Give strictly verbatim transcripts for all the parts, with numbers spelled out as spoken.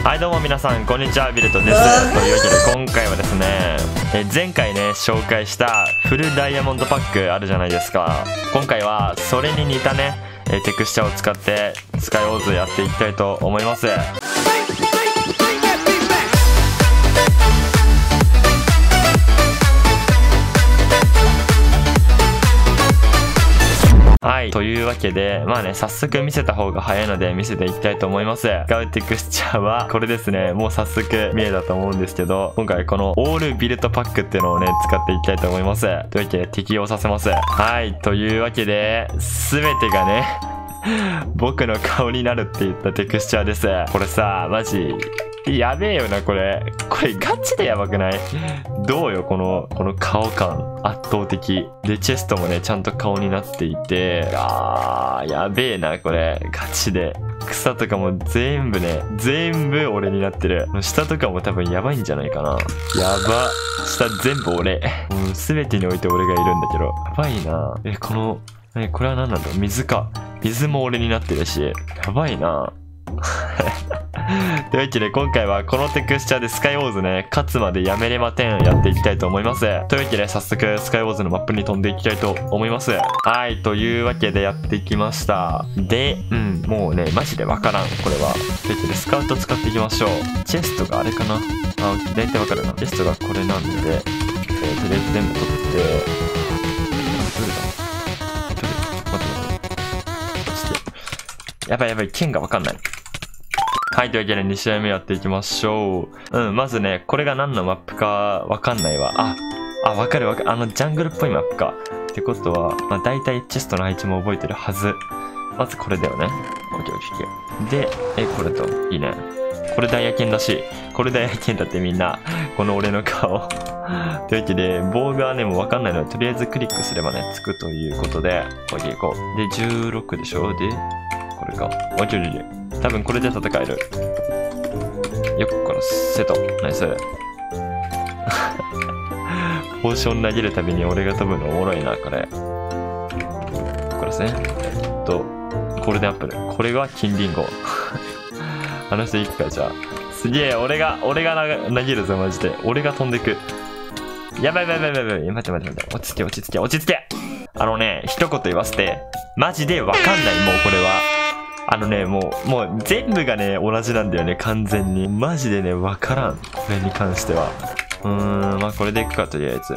はいどうも皆さんこんにちは、ビルトです。というわけで今回はですね、え前回ね紹介したフルダイヤモンドパックあるじゃないですか。今回はそれに似たねえテクスチャーを使ってスカイウォーズやっていきたいと思います。はい、というわけで、まあね、早速見せた方が早いので見せていきたいと思います。使うテクスチャーはこれですね。もう早速見えたと思うんですけど、今回このオールビルトパックっていうのをね、使っていきたいと思います。というわけで適用させます。はい、というわけで、全てがね、僕の顔になるって言ったテクスチャーです。これさ、マジ、やべえよな、これ。これガチでやばくない？どうよ、この、この顔感。圧倒的。で、チェストもね、ちゃんと顔になっていて、あー、やべえな、これ。ガチで。草とかも全部ね、全部俺になってる。下とかも多分やばいんじゃないかな。やば。下全部俺。もう全てにおいて俺がいるんだけど。やばいな。え、この、え、これは何なんだ？水か。水も俺になってるし。やばいな。というわけで今回はこのテクスチャーでスカイウォーズね、勝つまでやめれませんやっていきたいと思います。というわけで早速スカイウォーズのマップに飛んでいきたいと思います。はい、というわけでやっていきました。で、うん、もうね、マジでわからん、これは。というわけでスカウト使っていきましょう。チェストがあれかなあ、大体わかるな。チェストがこれなんで、えー、とりあえず全部取って、どれだどれ待って待って。落ちて。やばいやばい、剣がわかんない。はい、というわけでに試合目やっていきましょう。うん、まずね、これが何のマップかわかんないわ。あ、あ、わかるわかる。あの、ジャングルっぽいマップか。ってことは、まあ、大体チェストの配置も覚えてるはず。まずこれだよね。オッケーオッケーオッケー。で、え、これと、いいね。これダイヤ剣だし、これダイヤ剣だってみんな、この俺の顔。というわけで、棒がね、もうわかんないので、とりあえずクリックすればね、つくということで、オッケー行こう。で、じゅうろくでしょ？で、これか。オッケーオッケー。多分これで戦える。よっこらせと。ナイス。ポーション投げるたびに俺が飛ぶのおもろいな、これ。これですね。えっと、ゴールデンアップル。これは金リンゴ。あの人行くか、じゃあ。すげえ、俺が、俺が投げるぞ、マジで。俺が飛んでく。やばいやばいやばいやばい。待って待って待って。落ち着け、落ち着け、落ち着け。あのね、一言言わせて。マジでわかんない、もうこれは。あのね、もう、もう全部がね、同じなんだよね、完全に。マジでね、わからん。これに関しては。うーん、まあこれでいくか、とりあえず。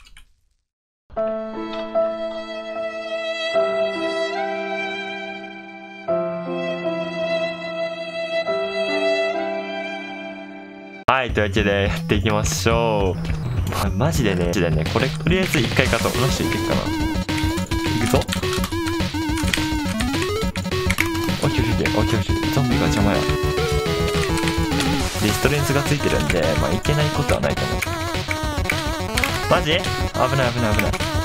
はい、というわけでやっていきましょう。マジでね、マジでね、これ、とりあえず一回勝とう。ラッシュいけるかな。いくぞ。オッケーオッケーオッケーオッケー。ゾンビが邪魔や。で、ストレンスがついてるんで、まあいけないことはないと思う。マジ？危ない危ない危ない。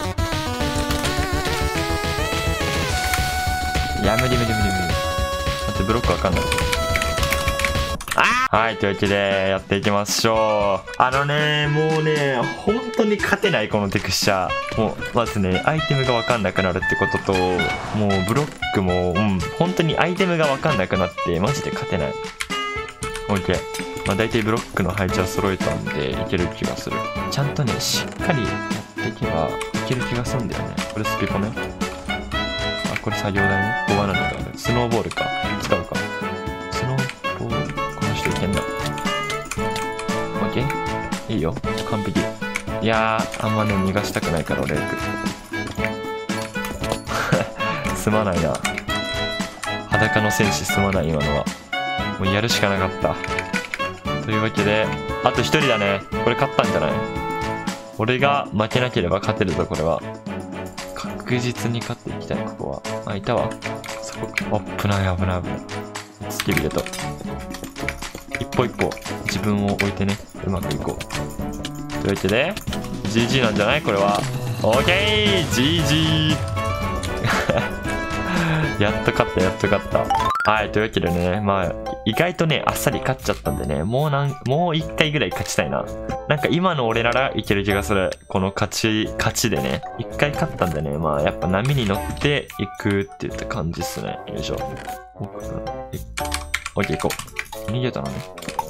いや、無理無理無理無理。待って、ブロックわかんない。はい、というわけでやっていきましょう。あのね、もうね、本当に勝てない、このテクスチャー。もう、まずね、アイテムがわかんなくなるってことと、もうブロックも、うん、本当にアイテムがわかんなくなって、マジで勝てない。OK。まあ大体ブロックの配置は揃えたんで、いける気がする。ちゃんとね、しっかりやっていけば、いける気がするんだよね。これスピコね。あ、これ作業台ね。ごばなのがある。スノーボールか。使うか。スノーボール。いけんだ。オッケー？いいよ。完璧。いやー、あんまね、逃がしたくないから俺行く。すまないな。裸の戦士すまない、今のは。もうやるしかなかった。というわけで、あと一人だね。これ勝ったんじゃない？俺が負けなければ勝てるぞ、これは。確実に勝っていきたい、ここは。あ、いたわ。そこか。危ない危ない危ない。スキビルト。一歩一歩自分を置いてね、うまくいこう。というわけで ジージー なんじゃないこれは。 OK！ ジージー やっと勝ったやっと勝った。はい、というわけでね、まあ意外とねあっさり勝っちゃったんでね、もうなんもう一回ぐらい勝ちたいな。なんか今の俺ならいける気がする。この勝ち勝ちでね一回勝ったんでね、まあやっぱ波に乗っていくっていった感じっすね。よいしょ。オッケー行こう。逃げたのね。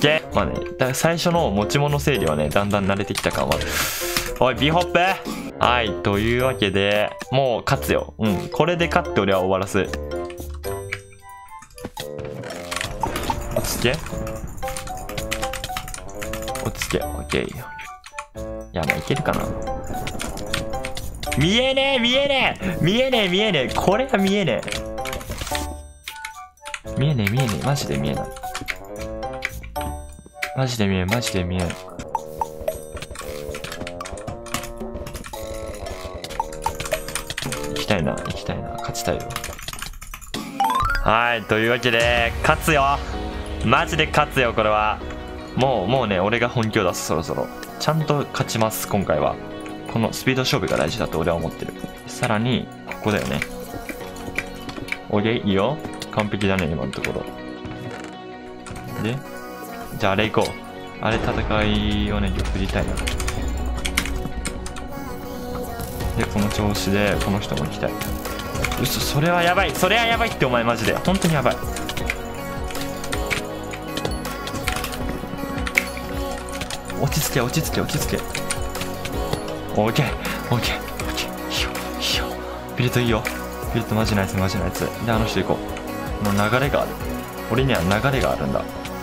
け。まあね、だ最初の持ち物整理はね、だんだん慣れてきた感は。おい、ビホップ。はい、というわけで、もう勝つよ。うん、これで勝って俺は終わらす。落ち着け。落ち着け。オッケー。いや、まあいけるかな。見えねえ、見えねえ、見えねえ、見えねえ。これは見えねえ。見えねえ、見えねえ。マジで見えない。マジで見えん、マジで見えん。行きたいな、行きたいな。勝ちたいよ。はい、というわけで、勝つよ。マジで勝つよ、これは。もう、もうね、俺が本気を出す、そろそろ。ちゃんと勝ちます、今回は。このスピード勝負が大事だと俺は思ってる。さらに、ここだよね。オッケー、いいよ。完璧だね、今のところ。で、じゃああれ行こう。あれ戦いをね、振りたいな。で、この調子で、この人も行きたい。うそ、それはやばい。それはやばいって、お前マジで。本当にやばい。落ち着け、落ち着け、落ち着け。オッケー、オッケー、オッケー。いいよ、いいよ。ビルトいいよ。ビルトマジナイス、マジナイス。で、あの人行こう。この流れがある。俺には流れがあるんだ。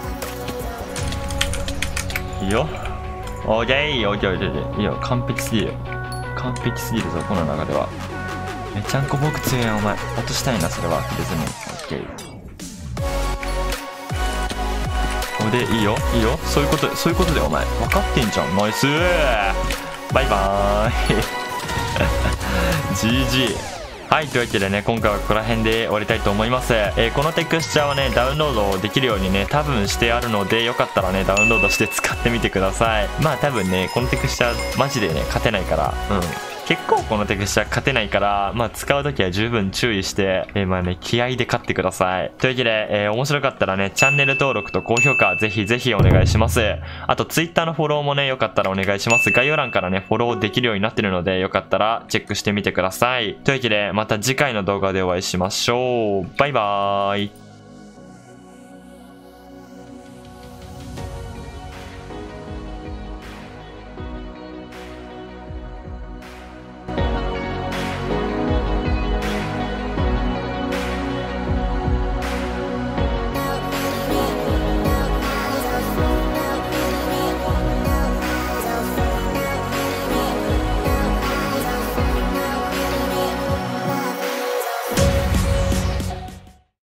いいよ。オッケー、オッケー、オッケー。いいよ、完璧すぎるよ。完璧すぎるぞ、この流れは。めちゃんこ僕強いやん、お前。落としたいな、それは。別に。オッケー。おで、いいよ、いいよ。そういうこと、そういうことで、お前。分かってんじゃん。ナイスー。バイバーイ。ジージー。はい、というわけでね、今回はここら辺で終わりたいと思います。えー、このテクスチャーはね、ダウンロードできるようにね、多分してあるので、よかったらね、ダウンロードして使ってみてください。まあ多分ね、このテクスチャー、マジでね、勝てないから、うん。結構このテクスチャー勝てないから、まあ使うときは十分注意して、えー、まあね、気合で勝ってください。というわけで、えー、面白かったらね、チャンネル登録と高評価、ぜひぜひお願いします。あと、Twitter のフォローもね、よかったらお願いします。概要欄からね、フォローできるようになってるので、よかったらチェックしてみてください。というわけで、また次回の動画でお会いしましょう。バイバーイ。